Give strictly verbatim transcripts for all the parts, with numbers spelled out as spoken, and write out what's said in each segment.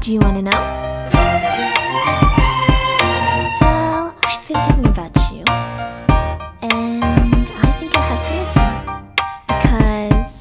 Do you wanna know? Well, I've been thinking about you, and I think I have to listen, because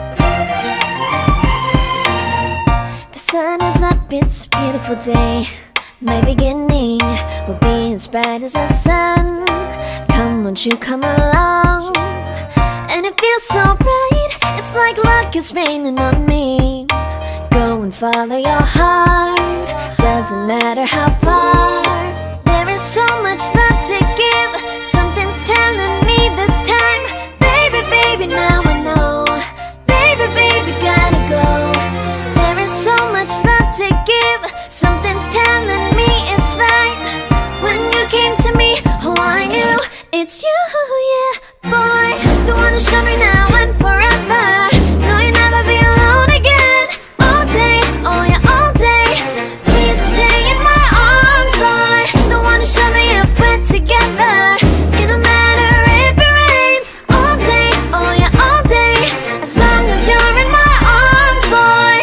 the sun is up, it's a beautiful day. My beginning will be as bright as the sun. Come, won't you come along? And it feels so bright, it's like luck is raining on me. Go and follow your heart, doesn't matter how far. There is so much love to give, something's telling me this time. Baby, baby, now I know. Baby, baby, gotta go. There is so much love to give, something's telling me it's right. When you came to me, oh I knew it's you, yeah, boy. The one who showed me now and forever. No, you'll never be alone again. All day, oh yeah, all day. Please stay in my arms, boy. The one who showed me if we're together. It don't matter if it rains. All day, oh yeah, all day. As long as you're in my arms, boy.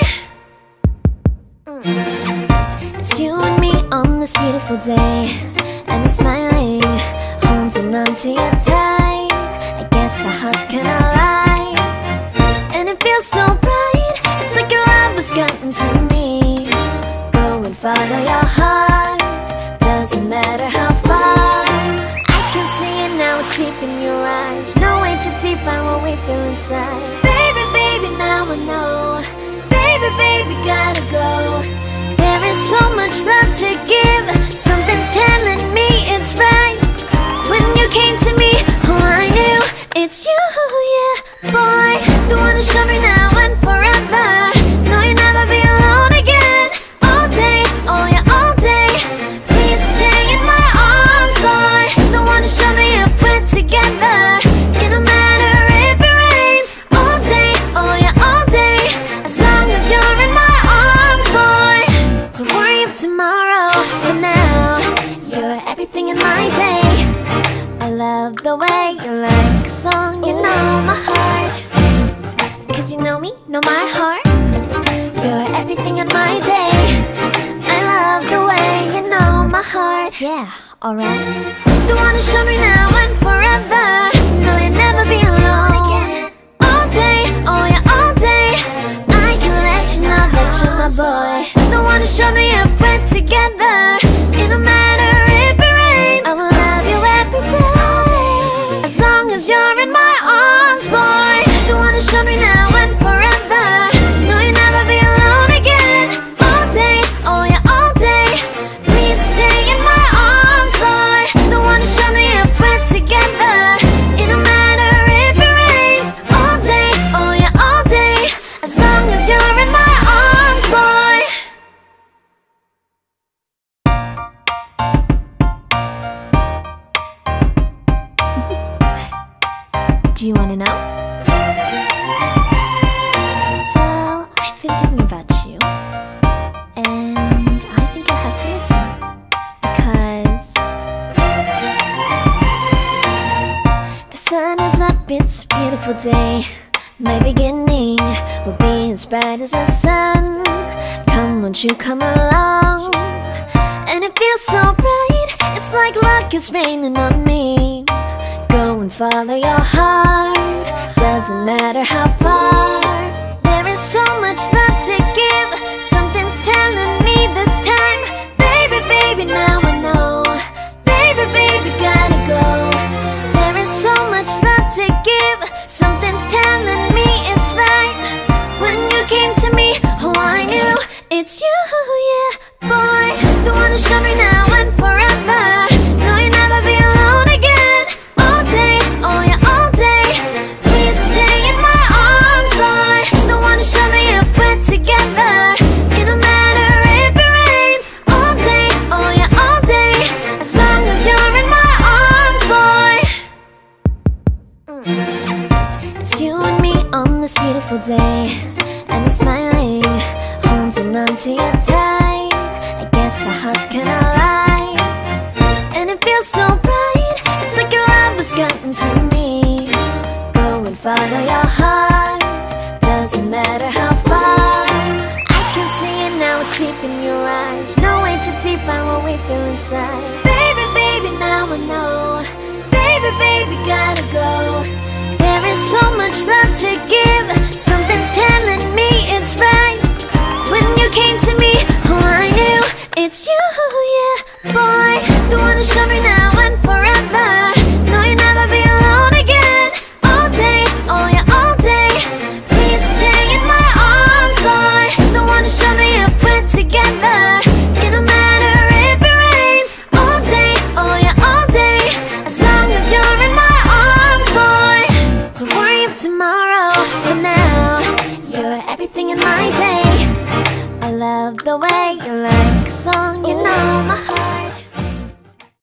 mm. It's you and me on this beautiful day, and I'm smiling, holding on to you tight. I guess our hearts cannot lie, and it feels so bright. It's like your love has gotten to me. Go and follow your heart, doesn't matter how far. I can see it now, it's deep in your eyes. No way to define what we feel inside. Baby, baby, now I know. Baby, baby, gotta go. There is so much love to give, something's telling me it's right. When you came to me, oh I knew it's you, yeah, boy. The one who showed me now and forever. No, you'll never be alone again. All day, oh yeah, all day. Please stay in my arms, boy. The one who showed me if we're together. It don't matter if it rains. All day, oh yeah, all day. As long as you're in my arms, boy. Don't worry of tomorrow, for now you're everything in my day. I love the way you like a song, you know my heart. Cause you know me, know my heart. You're everything in my day. I love the way you know my heart. Yeah, alright. The one who showed me now and forever. No, you'll never be alone again. All day, oh yeah, all day. I can let you know that you're my boy. The one who showed me if we're together. It don't matter if it rains. I will love you every day. As long as you're in my arms, boy. The one who showed me now and forever. No, you'll never be alone again. All day, oh yeah, all day. Please stay in my arms, boy. The one who showed me if we're together. It don't matter if it rains. All day, oh yeah, all day. As long as you're in my arms, boy. Do you wanna know? Well, I've been thinking about you, and I think I have to listen, because the sun is up, it's a beautiful day. My beginning will be as bright as the sun. Come, won't you come along? And it feels so bright, it's like luck is raining on me. Go and follow your heart, doesn't matter how far. There is so much love to give, something's telling me this time. Baby, baby, now I know. Baby, baby, gotta go. There is so much love to give, something's telling me it's right. When you came to me, oh I knew it's you, yeah, boy. The one who showed me now and forever. No, you'll never be alone again. All day, oh yeah, all day. Please stay in my arms, boy. The one who showed me if we're together. It don't matter if it rains. All day, oh yeah, all day. As long as you're in my arms, boy. mm. It's you and me on this beautiful day, and I'm smiling, holding on to you tight. I guess our hearts cannot lie, and it feels so bright. It's like your love has gotten to me. Go and follow your heart, doesn't matter how far. I can see it now, it's deep in your everything in my day. I love the way you like a song, you know